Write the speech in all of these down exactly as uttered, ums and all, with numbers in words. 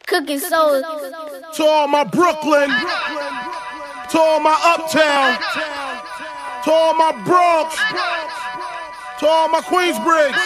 Cooking soul. To all my Brooklyn, to all my Uptown, to all my Bronx, to all my Queensbridge.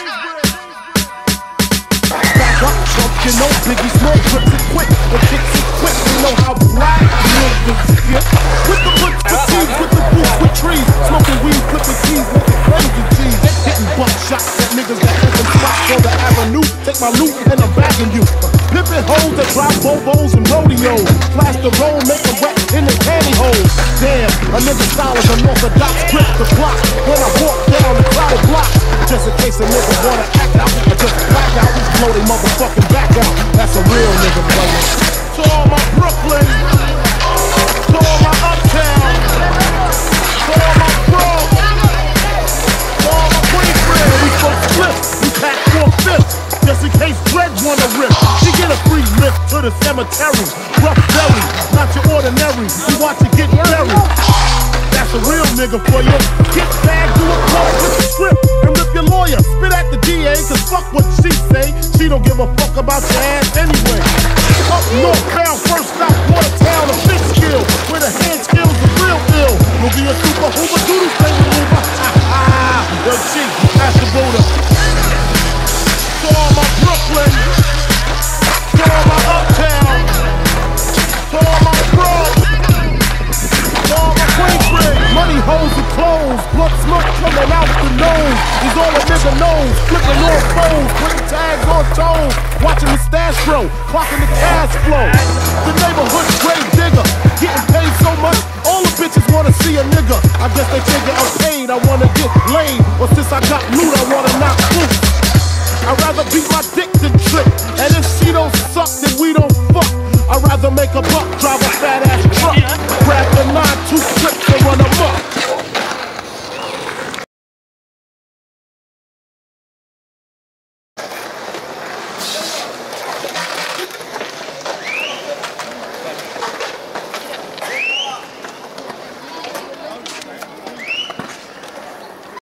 Back up, chump, you know Biggie Smoke grips it quick, and kicks it quick. You know how black niggas get. With the hoods, with tees, with the boots, with trees, smoking weed, flipping keys, making crazy G's, hitting buck shots at niggas that open spots for the avenue. Take my loot and I'm bagging you. Pippin' hoes that drop bobos and rodeos. Plaster roll, make them wet in the pantyhose. Damn, a nigga style is unorthodox. Grip the block when I walk down the crowded block. Just in case a nigga wanna act out, I just black out, blow they motherfucking back out. That's a real nigga player. To all my Brooklyn, to all my Uptown, to all my Bronx, to all my Queensbridge. We fuck flip, we pack four fifths. Just in case Dredge wanna rip, she get a free lift to the cemetery. Rough belly, not your ordinary. You watch it get buried. That's a real nigga for you. Get back, do a call with the script, and rip your lawyer. Spit at the D A, cause fuck what she say. She don't give a fuck about your ass anyway. Up North Town, first stop, Watertown, a big skill, where the hand skills are real ill. You'll be a super hoover doodle thing with Uber. Ha ha, yo G, that's the Buddha. To all my Brooklyn, to all my Uptown, to all my Bronx, to all my Queensbridge. Money, hoes, and clothes, blood smoke coming out the nose. Is all a nigga knows, flipping on phones, putting tags on toes, watching the stash grow, clocking the cash flow. The neighborhood grave digger, getting paid so much, all the bitches wanna see a nigga. I guess they figure I'm paid, I wanna get laid, or since I got loot, I wanna knock loose. I'd rather beat my dick than trick, and if she don't suck, then we